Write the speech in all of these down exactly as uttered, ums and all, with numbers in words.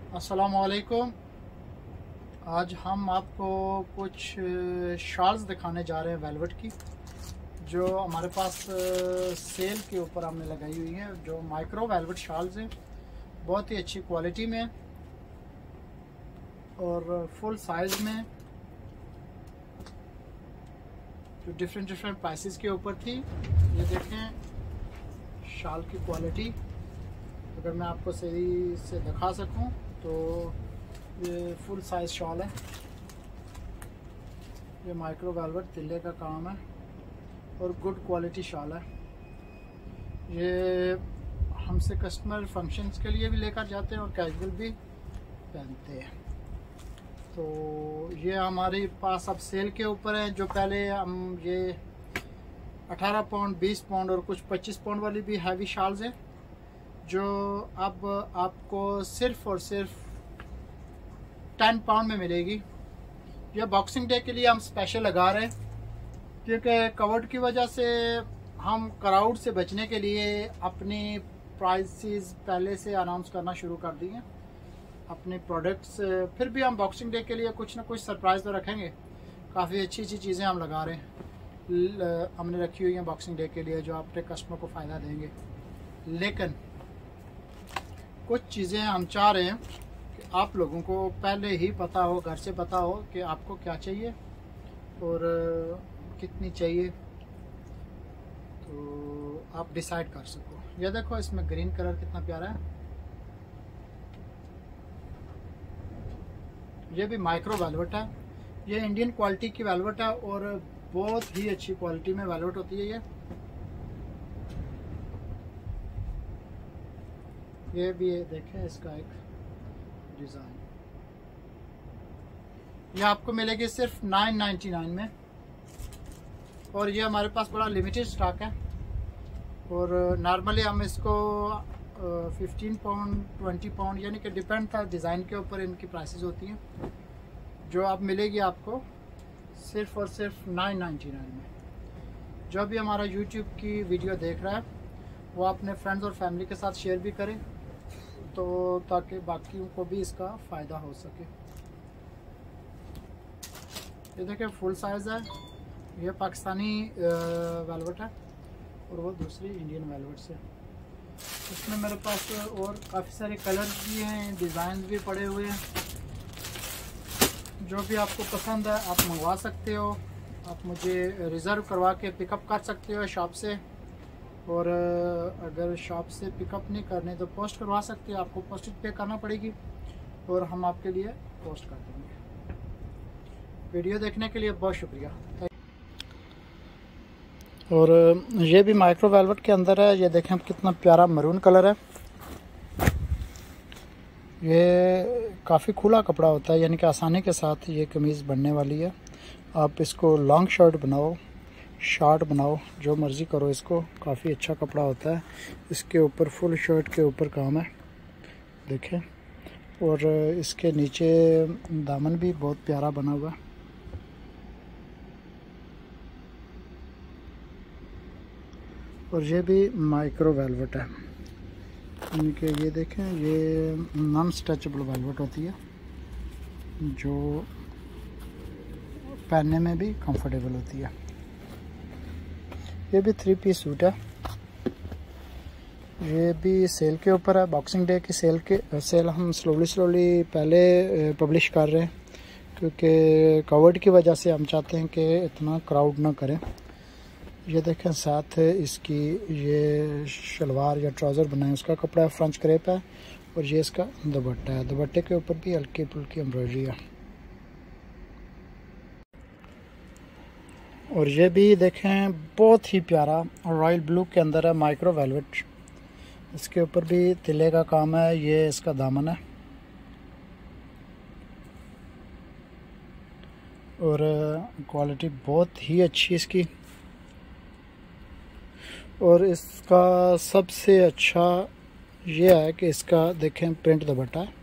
अस्सलामुअलैकुम। आज हम आपको कुछ शॉल्स दिखाने जा रहे हैं वेलवेट की, जो हमारे पास सेल के ऊपर हमने लगाई हुई हैं। जो माइक्रो वेलवेट शॉल्स हैं, बहुत ही अच्छी क्वालिटी में और फुल साइज़ में, जो डिफरेंट डिफरेंट प्राइसेस के ऊपर थी। ये देखें शॉल की क्वालिटी, अगर मैं आपको सही से दिखा सकूं तो ये फुल साइज शॉल है। ये माइक्रो वेलवेट तिल्ले का काम है और गुड क्वालिटी शॉल है। ये हमसे कस्टमर फंक्शंस के लिए भी लेकर जाते हैं और कैजुअल भी पहनते हैं। तो ये हमारे पास अब सेल के ऊपर है। जो पहले हम ये अठारह पाउंड, बीस पाउंड और कुछ पच्चीस पाउंड वाली भी हैवी शॉल्स हैं, जो अब आपको सिर्फ और सिर्फ टेन पाउंड में मिलेगी। यह बॉक्सिंग डे के लिए हम स्पेशल लगा रहे हैं, क्योंकि कोविड की वजह से हम क्राउड से बचने के लिए अपनी प्राइसेस पहले से अनाउंस करना शुरू कर दिए अपने प्रोडक्ट्स। फिर भी हम बॉक्सिंग डे के लिए कुछ ना कुछ सरप्राइज़ तो रखेंगे। काफ़ी अच्छी अच्छी चीज़ें हम लगा रहे हैं, हमने रखी हुई हैं बॉक्सिंग डे के लिए, जो अपने कस्टमर को फ़ायदा देंगे। लेकिन कुछ चीज़ें हम चाह रहे हैं कि आप लोगों को पहले ही पता हो, घर से पता हो कि आपको क्या चाहिए और कितनी चाहिए, तो आप डिसाइड कर सको। ये देखो, इसमें ग्रीन कलर कितना प्यारा है। ये भी माइक्रो वेलवेट है। ये इंडियन क्वालिटी की वेलवेट है और बहुत ही अच्छी क्वालिटी में वेलवेट होती है। ये ये भी है, देखें इसका एक डिज़ाइन। ये आपको मिलेगी सिर्फ नाइन नाइन्टी नाइन में, और ये हमारे पास बड़ा लिमिटेड स्टॉक है। और नॉर्मली हम इसको फिफ्टीन पाउंड, ट्वेंटी पाउंड, यानी कि डिपेंड था डिज़ाइन के ऊपर इनकी प्राइसेस होती हैं। जो अब मिलेगी आपको सिर्फ और सिर्फ नाइन नाइन्टी नाइन में। जो भी हमारा यूट्यूब की वीडियो देख रहा है वो अपने फ्रेंड्स और फैमिली के साथ शेयर भी करें, तो ताकि बाकियों को भी इसका फ़ायदा हो सके। ये देखिए फुल साइज़ है। ये पाकिस्तानी वेलवेट है और वो दूसरी इंडियन वेलवेट से। इसमें मेरे पास और काफ़ी सारे कलर्स भी हैं, डिज़ाइन भी पड़े हुए हैं। जो भी आपको पसंद है आप मंगवा सकते हो। आप मुझे रिज़र्व करवा के पिकअप कर सकते हो शॉप से, और अगर शॉप से पिकअप नहीं करने तो पोस्ट करवा सकते हो। आपको पोस्टेज पे करना पड़ेगी और हम आपके लिए पोस्ट कर देंगे। वीडियो देखने के लिए बहुत शुक्रिया। और ये भी माइक्रो वेलवेट के अंदर है। ये देखें कितना प्यारा मरून कलर है। ये काफ़ी खुला कपड़ा होता है, यानी कि आसानी के साथ ये कमीज़ बनने वाली है। आप इसको लॉन्ग शर्ट बनाओ, शॉर्ट बनाओ, जो मर्ज़ी करो इसको। काफ़ी अच्छा कपड़ा होता है। इसके ऊपर फुल शर्ट के ऊपर काम है, देखें। और इसके नीचे दामन भी बहुत प्यारा बना हुआ है। और ये भी माइक्रो वेलवेट है, यानी कि ये देखें, ये नॉन स्ट्रेचेबल वेलवेट होती है, जो पहनने में भी कंफर्टेबल होती है। ये भी थ्री पीस सूट है। ये भी सेल के ऊपर है, बॉक्सिंग डे की सेल के सेल हम स्लोली स्लोली पहले पब्लिश कर रहे हैं, क्योंकि कोविड की वजह से हम चाहते हैं कि इतना क्राउड ना करें। ये देखें, साथ इसकी ये शलवार या ट्राउज़र बनाए उसका कपड़ा है, फ्रेंच क्रेप है। और ये इसका दुपट्टा है। दुपट्टे के ऊपर भी हल्की फुल्की एम्ब्रॉयडरी है। और ये भी देखें बहुत ही प्यारा रॉयल ब्लू के अंदर है, माइक्रो वेलवेट। इसके ऊपर भी तिले का काम है। ये इसका दामन है और क्वालिटी बहुत ही अच्छी इसकी। और इसका सबसे अच्छा ये है कि इसका देखें प्रिंट दुपट्टा है।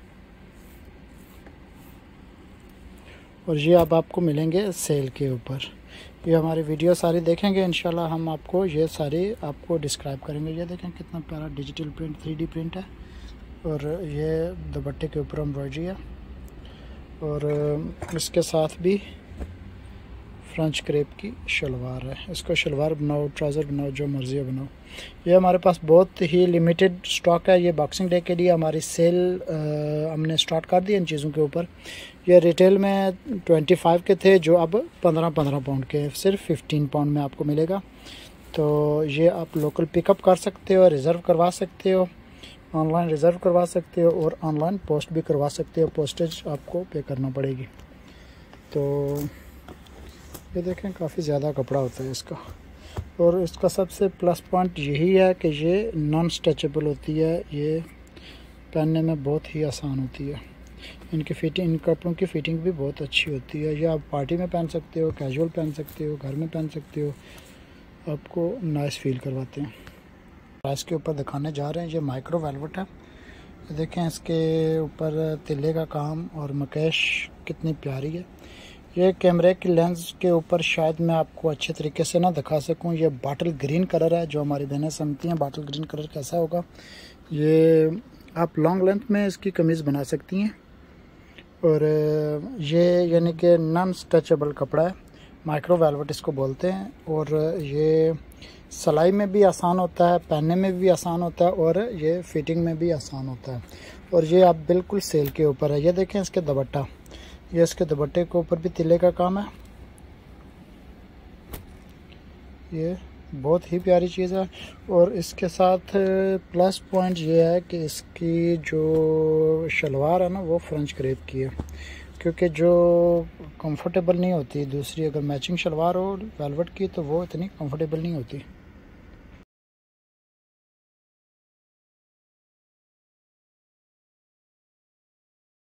और ये अब आपको मिलेंगे सेल के ऊपर। ये हमारी वीडियो सारी देखेंगे इंशाल्लाह, हम आपको ये सारी आपको डिस्क्राइब करेंगे। ये देखें कितना प्यारा digital print, three D print है। और ये दुपट्टे के ऊपर एम्ब्रॉयडरी है और इसके साथ भी फ्रेंच क्रेप की शलवार है। इसको शलवार बनाओ, ट्राउज़र बनाओ, जो मर्ज़ी बनाओ। ये हमारे पास बहुत ही लिमिटेड स्टॉक है। ये बॉक्सिंग डे के लिए हमारी सेल आ, हमने स्टार्ट कर दी इन चीज़ों के ऊपर। ये रिटेल में पच्चीस के थे, जो अब पंद्रह पंद्रह पाउंड के सिर्फ पंद्रह पाउंड में आपको मिलेगा। तो ये आप लोकल पिकअप कर सकते हो, रिज़र्व करवा सकते हो, ऑनलाइन रिज़र्व करवा सकते हो और ऑनलाइन पोस्ट भी करवा सकते हो। पोस्टेज आपको पे करना पड़ेगी। तो ये देखें, काफ़ी ज़्यादा कपड़ा होता है इसका। और इसका सबसे प्लस पॉइंट यही है कि ये नॉन स्ट्रेचेबल होती है। ये पहनने में बहुत ही आसान होती है। इनकी फिटिंग, इन कपड़ों की फ़िटिंग भी बहुत अच्छी होती है। ये आप पार्टी में पहन सकते हो, कैजुअल पहन सकते हो, घर में पहन सकते हो, आपको नाइस फील करवाते हैं। प्राइस के ऊपर दिखाने जा रहे हैं। ये माइक्रो वेलवेट है। देखें इसके ऊपर तिल्ले का काम और मकैश कितनी प्यारी है। ये कैमरे की लेंस के ऊपर शायद मैं आपको अच्छे तरीके से ना दिखा सकूं। ये बॉटल ग्रीन कलर है, जो हमारी बहनें समझती हैं बॉटल ग्रीन कलर कैसा होगा। ये आप लॉन्ग लेंथ में इसकी कमीज़ बना सकती हैं। और ये यानी कि नॉन स्ट्रेचेबल कपड़ा है, माइक्रो वेलवेट इसको बोलते हैं। और ये सिलाई में भी आसान होता है, पहनने में भी आसान होता है और ये फिटिंग में भी आसान होता है। और ये आप बिल्कुल सेल के ऊपर है। ये देखें इसके दुपट्टा, ये इसके दुपट्टे के ऊपर भी तिल्ले का काम है। ये बहुत ही प्यारी चीज़ है। और इसके साथ प्लस पॉइंट ये है कि इसकी जो शलवार है ना, वो फ्रेंच क्रेप की है, क्योंकि जो कंफर्टेबल नहीं होती दूसरी, अगर मैचिंग शलवार हो वेलवेट की तो वो इतनी कंफर्टेबल नहीं होती।